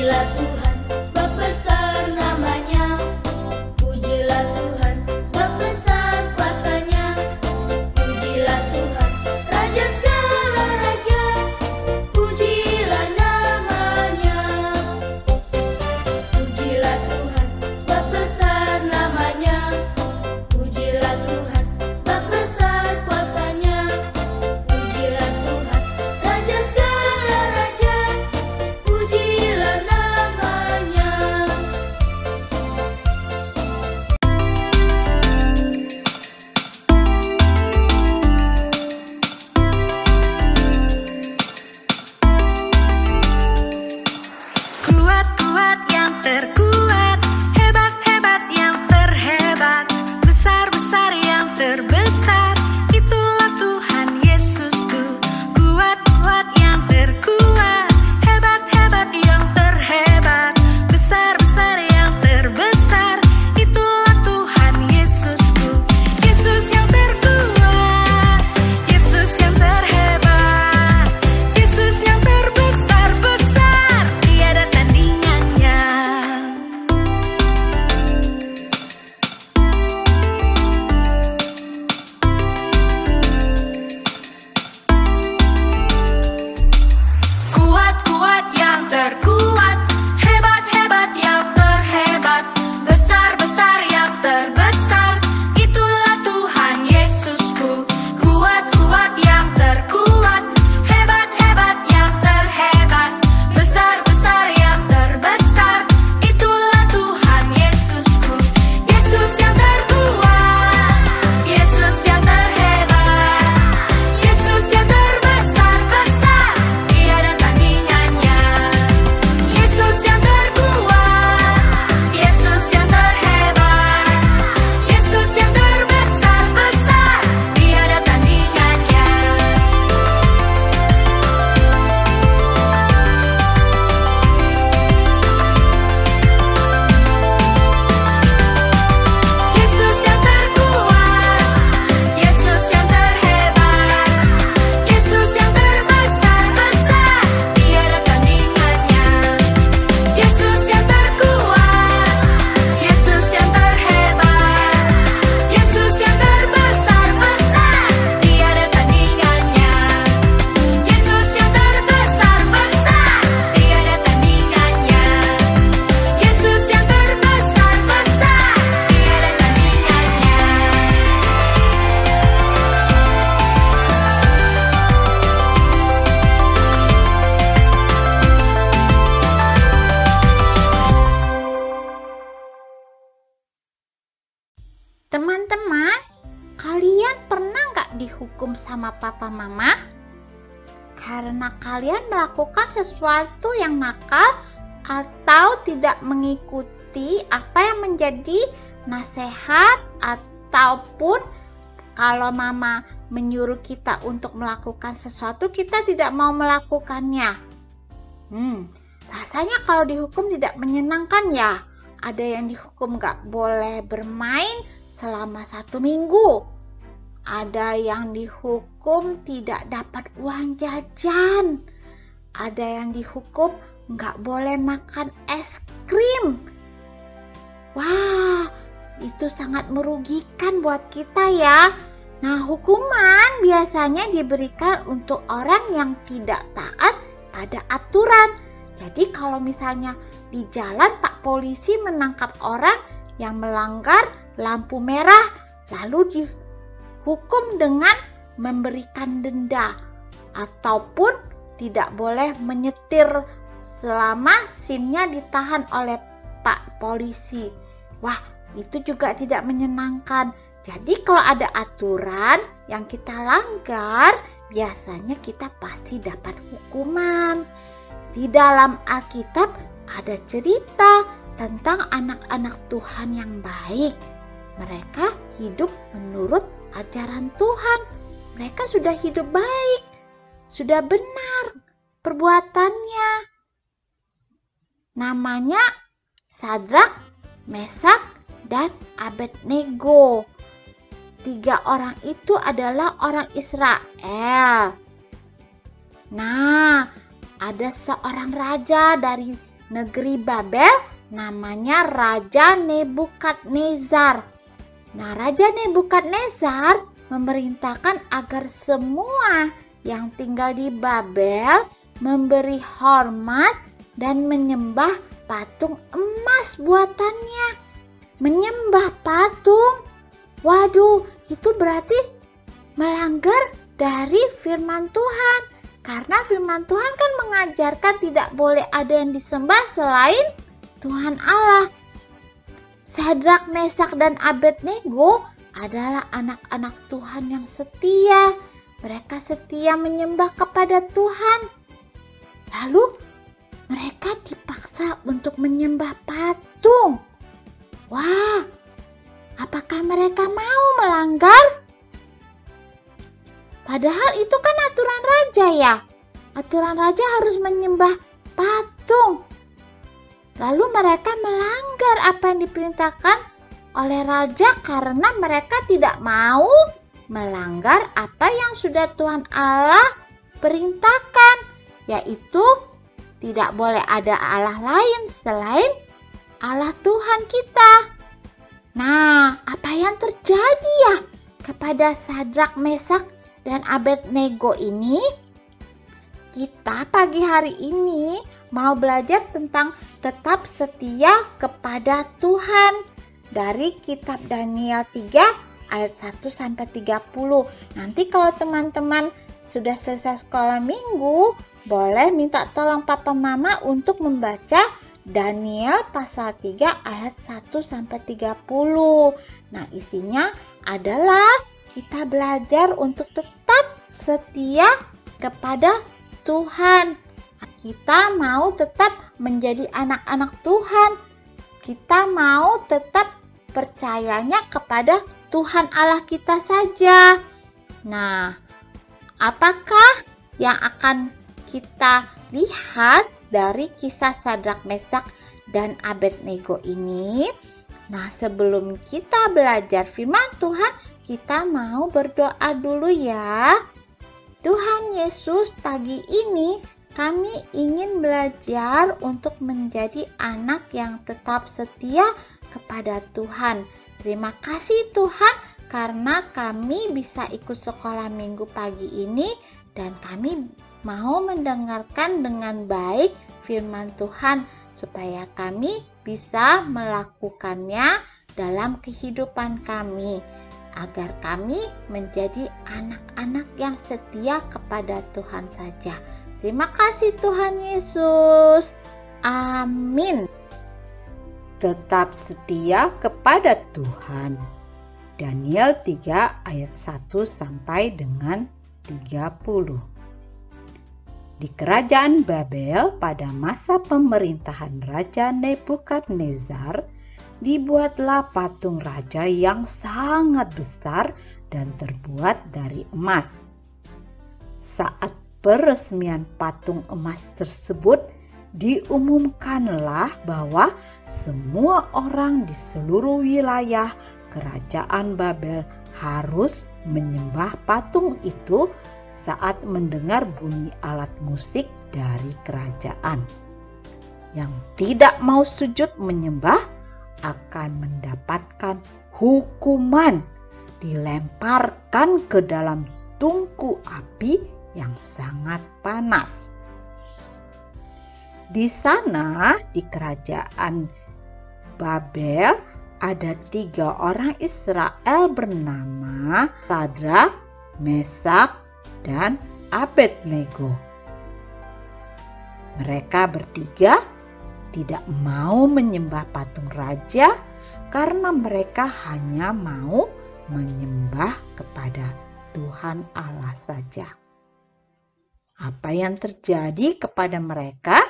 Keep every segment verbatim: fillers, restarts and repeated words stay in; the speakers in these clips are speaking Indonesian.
Teman-teman, kalian pernah nggak dihukum sama papa mama? Karena kalian melakukan sesuatu yang nakal atau tidak mengikuti apa yang menjadi nasihat, ataupun kalau mama menyuruh kita untuk melakukan sesuatu, kita tidak mau melakukannya. Hmm, rasanya kalau dihukum tidak menyenangkan ya. Ada yang dihukum nggak boleh bermain selama satu minggu. Ada yang dihukum tidak dapat uang jajan. Ada yang dihukum nggak boleh makan es krim. Wah, itu sangat merugikan buat kita ya. Nah, hukuman biasanya diberikan untuk orang yang tidak taat pada aturan. Jadi kalau misalnya di jalan Pak Polisi menangkap orang yang melanggar lampu merah, lalu dihukum dengan memberikan denda ataupun tidak boleh menyetir selama SIM-nya ditahan oleh Pak Polisi. Wah, itu juga tidak menyenangkan. Jadi kalau ada aturan yang kita langgar, biasanya kita pasti dapat hukuman. Di dalam Alkitab ada cerita tentang anak-anak Tuhan yang baik. Mereka hidup menurut ajaran Tuhan. Mereka sudah hidup baik, sudah benar perbuatannya. Namanya Sadrak, Mesak, dan Abednego. Tiga orang itu adalah orang Israel. Nah, ada seorang raja dari negeri Babel namanya Raja Nebukadnezar. Nah, Raja Nebukadnezar memerintahkan agar semua yang tinggal di Babel memberi hormat dan menyembah patung emas buatannya. Menyembah patung. Waduh, itu berarti melanggar dari firman Tuhan. Karena firman Tuhan kan mengajarkan tidak boleh ada yang disembah selain Tuhan Allah. Sadrak, Mesak, dan Abednego adalah anak-anak Tuhan yang setia. Mereka setia menyembah kepada Tuhan. Lalu mereka dipaksa untuk menyembah patung. Wah, apakah mereka mau melanggar? Padahal itu kan aturan raja ya. Aturan raja harus menyembah patung. Lalu mereka melanggar apa yang diperintahkan oleh raja karena mereka tidak mau melanggar apa yang sudah Tuhan Allah perintahkan, yaitu tidak boleh ada Allah lain selain Allah Tuhan kita. Nah, apa yang terjadi ya kepada Sadrak, Mesak, dan Abednego ini? Kita pagi hari ini mau belajar tentang tetap setia kepada Tuhan dari kitab Daniel tiga ayat satu sampai tiga puluh. Nanti kalau teman-teman sudah selesai sekolah minggu, boleh minta tolong papa mama untuk membaca Daniel pasal tiga ayat satu sampai tiga puluh. Nah, isinya adalah kita belajar untuk tetap setia kepada Tuhan. Kita mau tetap menjadi anak-anak Tuhan. Kita mau tetap percayanya kepada Tuhan Allah kita saja. Nah, apakah yang akan kita lihat dari kisah Sadrak, Mesak, dan Abednego ini? Nah, sebelum kita belajar firman Tuhan, kita mau berdoa dulu ya. Tuhan Yesus, pagi ini kami ingin belajar untuk menjadi anak yang tetap setia kepada Tuhan. Terima kasih Tuhan karena kami bisa ikut sekolah minggu pagi ini dan kami mau mendengarkan dengan baik firman Tuhan supaya kami bisa melakukannya dalam kehidupan kami agar kami menjadi anak-anak yang setia kepada Tuhan saja. Terima kasih Tuhan Yesus. Amin. Tetap setia kepada Tuhan. Daniel tiga ayat satu sampai dengan tiga puluh. Di kerajaan Babel pada masa pemerintahan Raja Nebukadnezar, dibuatlah patung raja yang sangat besar dan terbuat dari emas. Saat peresmian patung emas tersebut, diumumkanlah bahwa semua orang di seluruh wilayah kerajaan Babel harus menyembah patung itu saat mendengar bunyi alat musik dari kerajaan. Yang tidak mau sujud menyembah akan mendapatkan hukuman, dilemparkan ke dalam tungku api yang sangat panas. Di sana, di kerajaan Babel, ada tiga orang Israel bernama Sadrak, Mesak, dan Abednego. Mereka bertiga tidak mau menyembah patung raja karena mereka hanya mau menyembah kepada Tuhan Allah saja. Apa yang terjadi kepada mereka?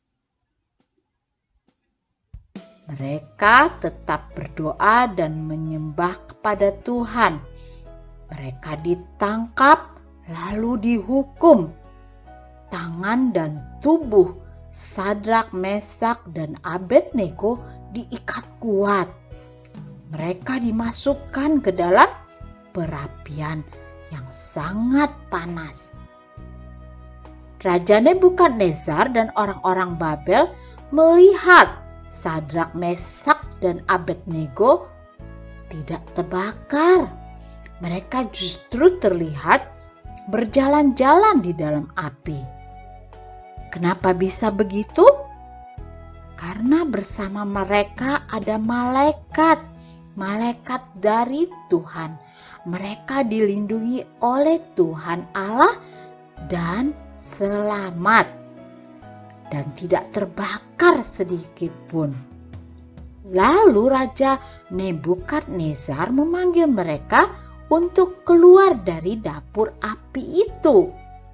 Mereka tetap berdoa dan menyembah kepada Tuhan. Mereka ditangkap lalu dihukum. Tangan dan tubuh Sadrak, Mesak, dan Abednego diikat kuat. Mereka dimasukkan ke dalam perapian yang sangat panas. Raja Nebukadnezar dan orang-orang Babel melihat Sadrak, Mesak, dan Abednego tidak terbakar. Mereka justru terlihat berjalan-jalan di dalam api. Kenapa bisa begitu? Karena bersama mereka ada malaikat, malaikat dari Tuhan. Mereka dilindungi oleh Tuhan Allah dan selamat dan tidak terbakar sedikit pun. Lalu Raja Nebukadnezar memanggil mereka untuk keluar dari dapur api itu.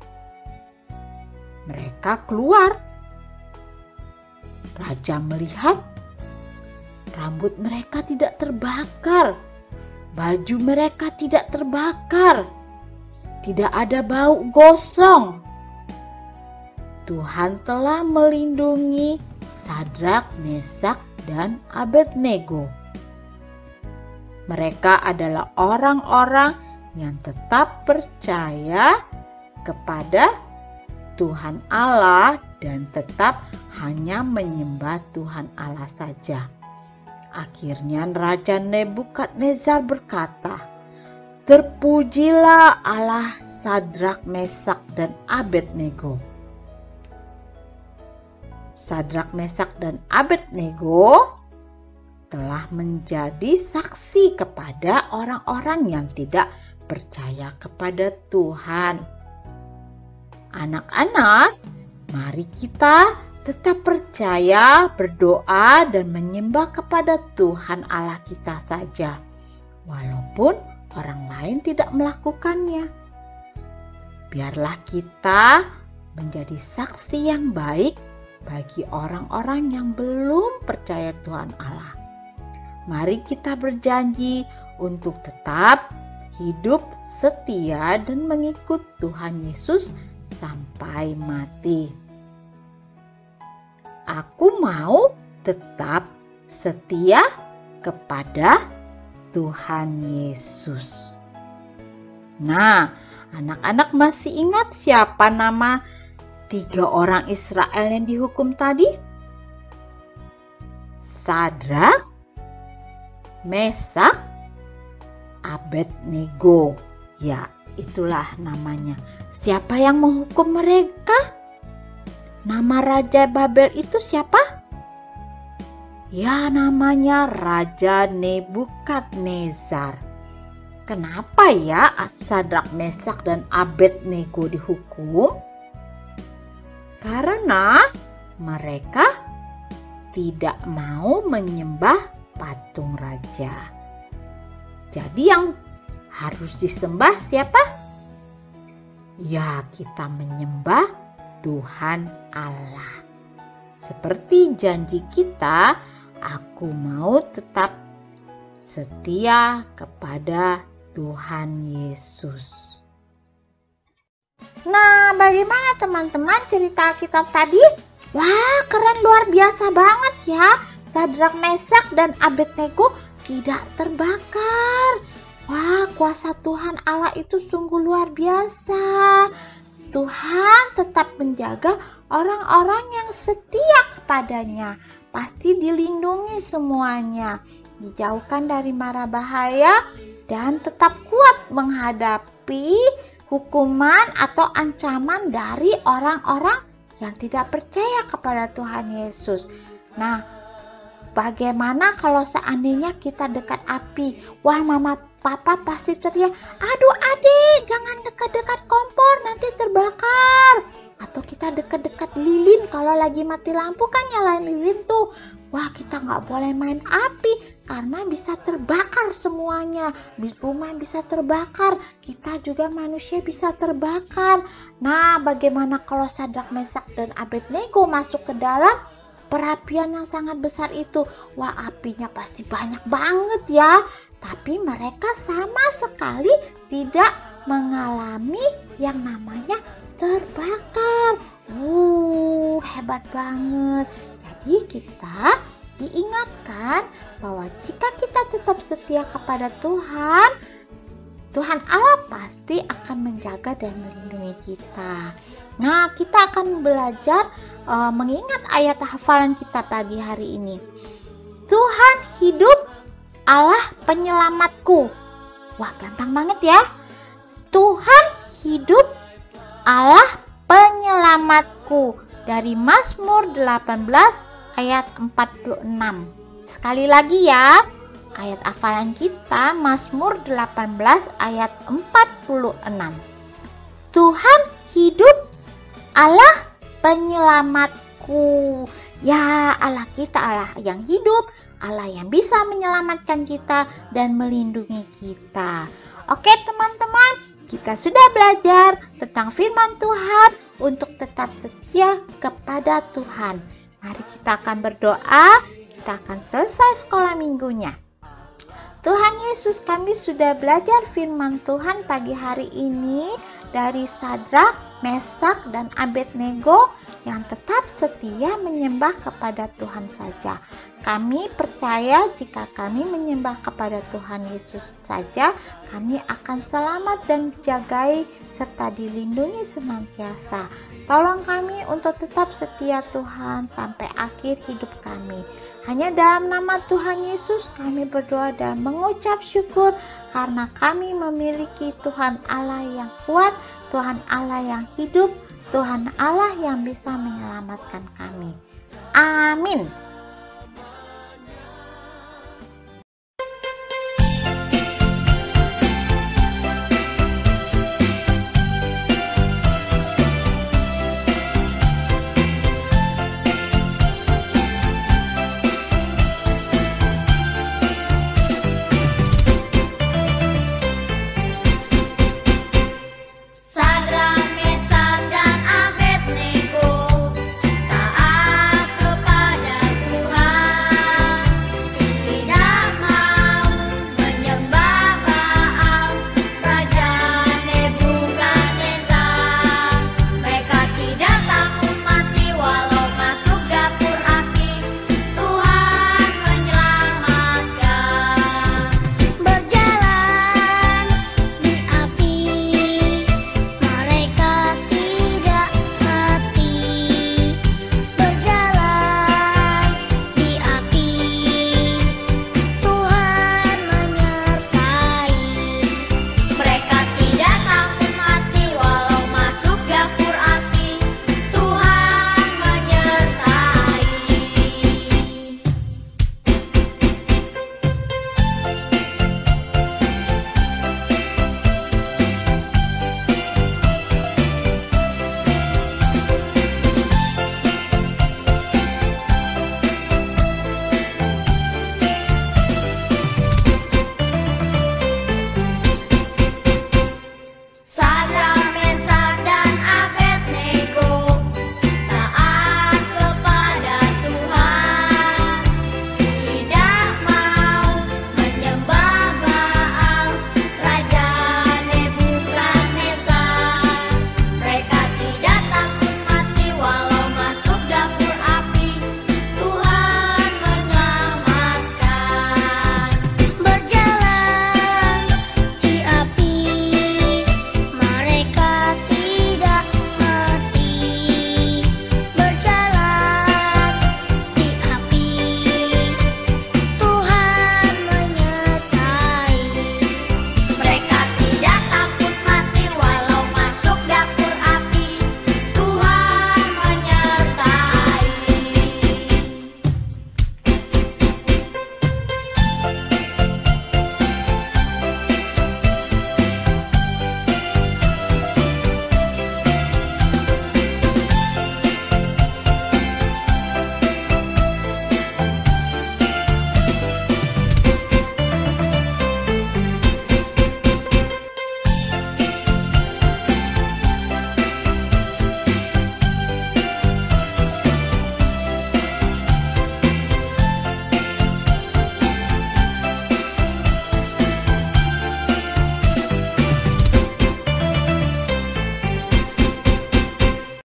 Mereka keluar. Raja melihat rambut mereka tidak terbakar, baju mereka tidak terbakar, tidak ada bau gosong. Tuhan telah melindungi Sadrak, Mesak, dan Abednego. Mereka adalah orang-orang yang tetap percaya kepada Tuhan Allah dan tetap hanya menyembah Tuhan Allah saja. Akhirnya Raja Nebukadnezar berkata, "Terpujilah Allah Sadrak, Mesak, dan Abednego." Sadrak, Mesak, dan Abednego telah menjadi saksi kepada orang-orang yang tidak percaya kepada Tuhan. Anak-anak, mari kita tetap percaya, berdoa, dan menyembah kepada Tuhan Allah kita saja, walaupun orang lain tidak melakukannya. Biarlah kita menjadi saksi yang baik bagi orang-orang yang belum percaya Tuhan Allah. Mari kita berjanji untuk tetap hidup setia dan mengikut Tuhan Yesus sampai mati. Aku mau tetap setia kepada Tuhan Yesus. Nah, anak-anak masih ingat siapa nama tiga orang Israel yang dihukum tadi? Sadrak, Mesak, Abednego. Ya, itulah namanya. Siapa yang menghukum mereka? Nama Raja Babel itu siapa? Ya, namanya Raja Nebukadnezar. Kenapa ya Sadrak, Mesak, dan Abednego dihukum? Karena mereka tidak mau menyembah patung raja. Jadi yang harus disembah siapa? Ya, kita menyembah Tuhan Allah. Seperti janji kita, aku mau tetap setia kepada Tuhan Yesus. Nah, bagaimana teman-teman cerita Alkitab tadi? Wah, keren, luar biasa banget ya. Sadrak, Mesak, dan Abednego tidak terbakar. Wah, kuasa Tuhan Allah itu sungguh luar biasa. Tuhan tetap menjaga orang-orang yang setia kepadanya. Pasti dilindungi semuanya, dijauhkan dari mara bahaya, dan tetap kuat menghadapi hukuman atau ancaman dari orang-orang yang tidak percaya kepada Tuhan Yesus. Nah, bagaimana kalau seandainya kita dekat api? Wah, mama papa pasti teriak, "Aduh adik, jangan dekat-dekat kompor, nanti terbakar." Atau kita dekat-dekat lilin, kalau lagi mati lampu kan nyalain lilin tuh. Wah, kita nggak boleh main api karena bisa terbakar semuanya. Di rumah bisa terbakar, kita juga manusia bisa terbakar. Nah, bagaimana kalau Sadrak, Mesak, dan Abednego masuk ke dalam perapian yang sangat besar itu? Wah, apinya pasti banyak banget ya. Tapi mereka sama sekali tidak mengalami yang namanya terbakar. Uh, hebat banget. Jadi kita diingatkan bahwa jika kita tetap setia kepada Tuhan, Tuhan Allah pasti akan menjaga dan melindungi kita. Nah, kita akan belajar uh, mengingat ayat hafalan kita pagi hari ini. Tuhan hidup, Allah penyelamatku. Wah, gampang banget ya. Tuhan hidup, Allah penyelamatku. Dari Mazmur delapan belas ayat empat puluh enam. Sekali lagi ya. Ayat hafalan kita Mazmur delapan belas ayat empat puluh enam. Tuhan hidup, Allah penyelamatku. Ya, Allah kita Allah yang hidup, Allah yang bisa menyelamatkan kita dan melindungi kita. Oke teman-teman, kita sudah belajar tentang firman Tuhan untuk tetap setia kepada Tuhan. Mari kita akan berdoa, kita akan selesai sekolah minggunya. Tuhan Yesus, kami sudah belajar firman Tuhan pagi hari ini dari Sadrak, Mesak, dan Abednego yang tetap setia menyembah kepada Tuhan saja. Kami percaya jika kami menyembah kepada Tuhan Yesus saja, kami akan selamat dan dijagai serta dilindungi senantiasa. Tolong kami untuk tetap setia Tuhan sampai akhir hidup kami. Hanya dalam nama Tuhan Yesus kami berdoa dan mengucap syukur karena kami memiliki Tuhan Allah yang kuat, Tuhan Allah yang hidup, Tuhan Allah yang bisa menyelamatkan kami. Amin. Sadrak